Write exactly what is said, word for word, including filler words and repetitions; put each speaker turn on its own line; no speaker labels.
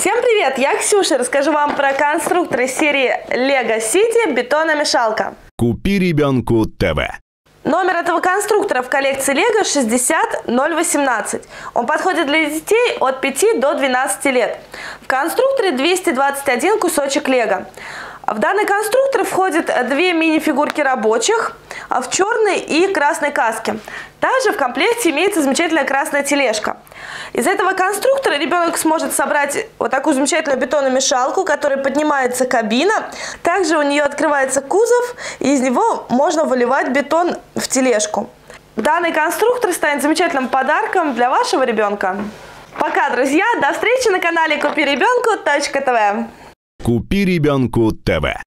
Всем привет! Я Ксюша. Расскажу вам про конструктор из серии Lego City бетономешалка.
Купи ребенку ТВ.
Номер этого конструктора в коллекции Lego шестьдесят ноль восемнадцать. Он подходит для детей от пяти до двенадцати лет. В конструкторе двести двадцать один кусочек Lego. В данный конструктор входят две мини-фигурки рабочих в черной и красной каске. Также в комплекте имеется замечательная красная тележка. Из этого конструктора ребенок сможет собрать вот такую замечательную бетономешалку, у которой поднимается кабина. Также у нее открывается кузов, и из него можно выливать бетон в тележку. Данный конструктор станет замечательным подарком для вашего ребенка. Пока, друзья! До встречи на канале купи ребенку точка тв.
Купи ребенку ТВ.